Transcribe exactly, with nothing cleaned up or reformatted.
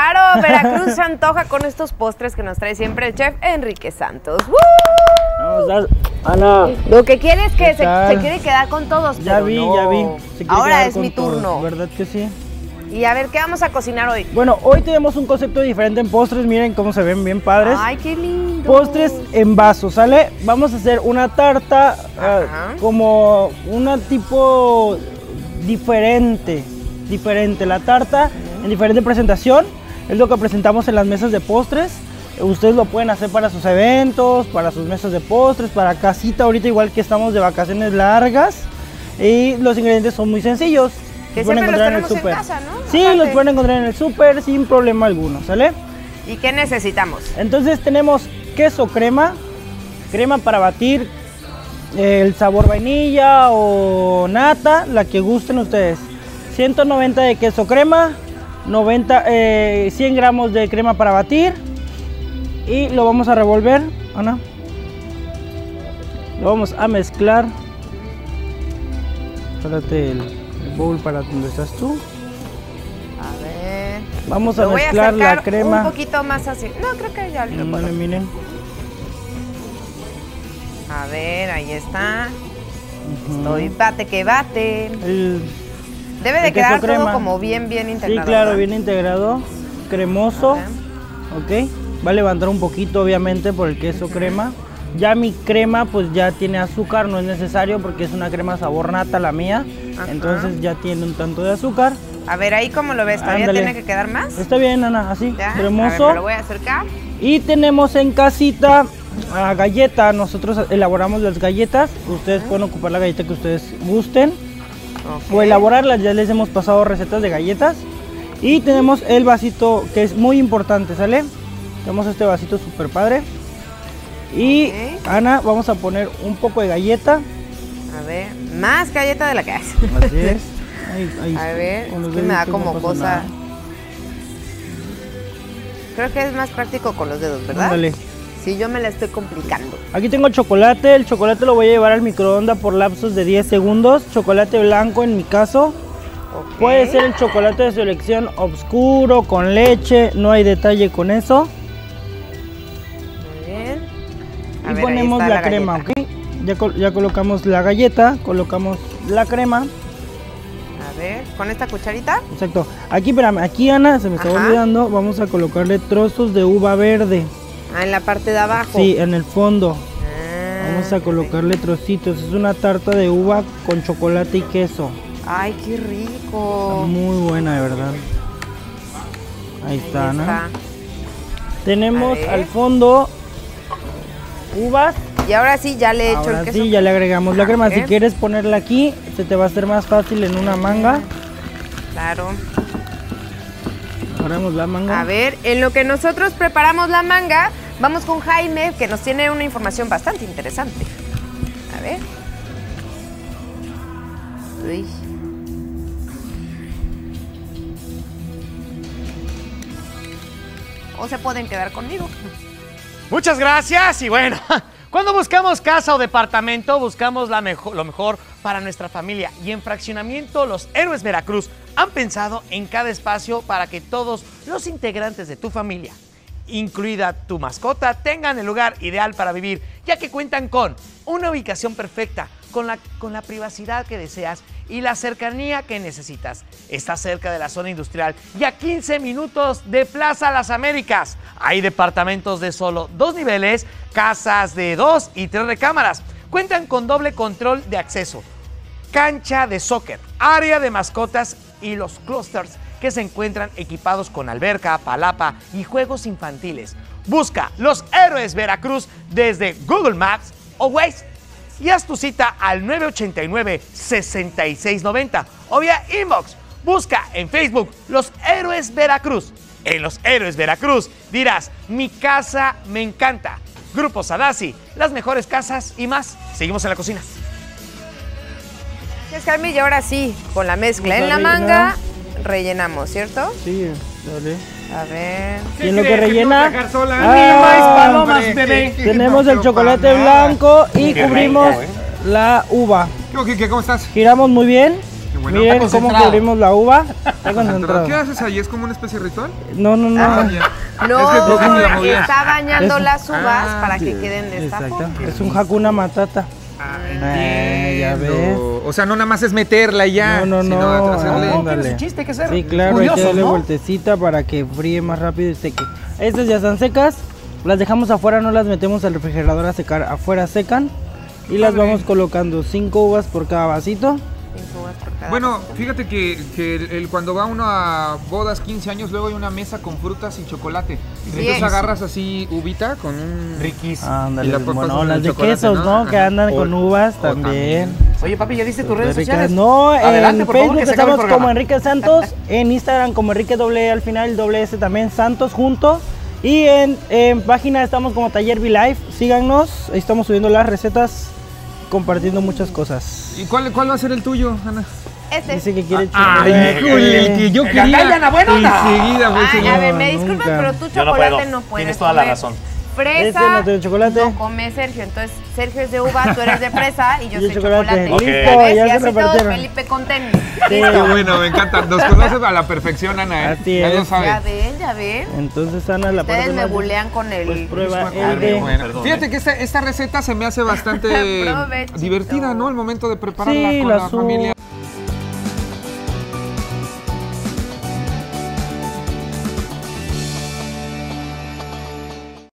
Claro, Veracruz se antoja con estos postres que nos trae siempre el chef Enrique Santos. ¡Woo! Vamos, Ana. Lo que quiere es que se, se quiere quedar con todos. Ya pero vi, no. ya vi. Ahora es mi turno. Todos, ¿verdad que sí? Y a ver, ¿qué vamos a cocinar hoy? Bueno, hoy tenemos un concepto diferente en postres. Miren cómo se ven bien padres. Ay, qué lindo. Postres en vaso, ¿sale? Vamos a hacer una tarta uh, como una tipo diferente. Diferente. La tarta uh-huh. en diferente presentación. Es lo que presentamos en las mesas de postres. Ustedes lo pueden hacer para sus eventos, para sus mesas de postres, para casita ahorita igual que estamos de vacaciones largas. Y los ingredientes son muy sencillos. Que siempre los tenemos en casa, ¿no? Sí, los pueden encontrar en el súper sin problema alguno, ¿sale? ¿Y qué necesitamos? Entonces tenemos queso crema, crema para batir, el sabor vainilla o nata, la que gusten ustedes. ciento noventa de queso crema, noventa, eh, cien gramos de crema para batir y lo vamos a revolver, Ana. Lo vamos a mezclar. Espérate el, el bowl para donde estás tú. A ver. Vamos a mezclar la crema. Un poquito más así. No, creo que ya lo Vale, miren. A ver, ahí está. Uh-huh. Estoy bate que bate. El, Debe de quedar todo como bien, bien integrado. Sí, claro, ¿no? bien integrado. Cremoso. Ok. Va a levantar un poquito, obviamente, por el queso uh-huh. crema. Ya mi crema, pues ya tiene azúcar, no es necesario porque es una crema sabor nata la mía. Ajá. Entonces ya tiene un tanto de azúcar. A ver, ahí como lo ves, ¿todavía Ándale. tiene que quedar más? Está bien, Ana, así, ¿Ya? cremoso. A ver, me lo voy a acercar. Y tenemos en casita a galleta, nosotros elaboramos las galletas. Ustedes uh-huh. pueden ocupar la galleta que ustedes gusten. Okay. O elaborarlas, ya les hemos pasado recetas de galletas. Y tenemos el vasito que es muy importante, ¿sale? Tenemos este vasito súper padre. Y okay. Ana, vamos a poner un poco de galleta. A ver, más galleta de la que hace. Así es. Ahí, ahí a ver, es que me da como no cosa. Nada. Creo que es más práctico con los dedos, ¿verdad? Ándale. Sí, yo me la estoy complicando. Aquí tengo chocolate. El chocolate lo voy a llevar al microondas por lapsos de diez segundos. Chocolate blanco en mi caso. Okay. Puede ser el chocolate de selección oscuro, con leche. No hay detalle con eso. Y ver, ponemos la, la crema, ¿ok? Ya, ya colocamos la galleta, colocamos la crema. A ver, ¿con esta cucharita? Exacto. Aquí, espérame, aquí Ana, se me está olvidando, vamos a colocarle trozos de uva verde. Ah, en la parte de abajo. Sí, en el fondo. Ah, vamos a colocarle trocitos. Es una tarta de uva con chocolate y queso. Ay, qué rico. Está muy buena, de verdad. Ahí, Ahí está, Ana. Está. Tenemos al fondo uvas. Y ahora sí ya le he hecho ahora el queso. Sí, ya le agregamos la crema. Okay. Si quieres ponerla aquí, se te va a hacer más fácil en una manga. Claro. Agarramos la manga. A ver, en lo que nosotros preparamos la manga, vamos con Jaime, que nos tiene una información bastante interesante. A ver. Uy. O se pueden quedar conmigo. Muchas gracias y bueno, cuando buscamos casa o departamento, buscamos la mejor, lo mejor para nuestra familia. Y en Fraccionamiento Los Héroes Veracruz han pensado en cada espacio para que todos los integrantes de tu familia, incluida tu mascota, tengan el lugar ideal para vivir, ya que cuentan con una ubicación perfecta, con la, con la privacidad que deseas y la cercanía que necesitas. Está cerca de la zona industrial y a quince minutos de Plaza Las Américas. Hay departamentos de solo dos niveles, casas de dos y tres recámaras. Cuentan con doble control de acceso, cancha de soccer, área de mascotas y los clusters que se encuentran equipados con alberca, palapa y juegos infantiles. Busca Los Héroes Veracruz desde Google Maps o Waze y haz tu cita al nueve ocho nueve, seis seis nueve cero o vía inbox. Busca en Facebook Los Héroes Veracruz. En Los Héroes Veracruz dirás, mi casa me encanta. Grupo Sadasi, las mejores casas y más. Seguimos en la cocina. Es Jaime, y ahora sí, con la mezcla en la manga, rellenamos, ¿cierto? Sí, dale. A ver. ¿Y en lo que rellena? Ah, palomas, bebé. Tenemos el chocolate blanco y cubrimos la uva. ¿Qué, qué, ¿Cómo estás? Giramos muy bien. bueno. Miren cómo cubrimos la uva. Está concentrado. ¿Qué haces ahí? ¿Es como una especie de ritual? No, no, no. Ah, ya. No, Es que tú me la movías. está bañando Es- las uvas Ah, para que sí, queden de esta Exacto. forma. Es un Hakuna Matata. Ah, Eh, ya entiendo. O sea, no nada más es meterla y ya. No, no, sino no, hacerle- ah, No, ándale. tiene su chiste, hay que ser Sí, claro, hay curiosos, que darle ¿no? vueltecita para que fríe más rápido y seque. Estas ya están secas, las dejamos afuera, no las metemos al refrigerador a secar, afuera secan y las Padre. vamos colocando cinco uvas por cada vasito. Cinco uvas por cada Bueno, vasito. fíjate que, que el, el- cuando va uno a bodas, quince años, luego hay una mesa con frutas y chocolate. Entonces es. agarras así uvita con un... Riquísimo. Ándale, Y la papas bueno, con las el de chocolate, quesos, ¿no? ¿no? Que Ajá. andan O- con uvas o también. Oye, papi, ¿ya diste tus Muy redes ricas. sociales? No, Adelante, en por favor, Facebook que se acabe el estamos como programa. Enrique Santos, en Instagram como Enrique doble E al final, doble S también, Santos junto. Y en, en página estamos como Taller Be Life, síganos, ahí estamos subiendo las recetas, compartiendo muchas cosas. ¿Y cuál, cuál va a ser el tuyo, Ana? Este. Dice que quiere Ay, chocolate. híjole, el que yo El quería. Gandaya, buenona. Enseguida fue Ay, ese- a ver, No, me disculpas, nunca. pero tú Yo no chocolate puedo. no puedes Tienes toda la comer. razón. Fresa Este no tiene chocolate. no come Sergio, entonces Sergio es de uva, tú eres de fresa y yo Y soy chocolate. chocolate. Ok. ¿Ya ves? ya Y se así todos repartieron. Felipe con tenis. Sí. Qué bueno, me encanta. Nos conoces a la perfección, Ana. ¿eh? Así Ya es. lo Ya sabes. ven, ya ven. Entonces Ana, la parte Ustedes me más- bulean con el... Pues prueba Ah, el de... bueno. Perdón, Fíjate eh. que esta, esta receta se me hace bastante Provechito. divertida, ¿no? El momento de prepararla Sí, con la la subo. familia.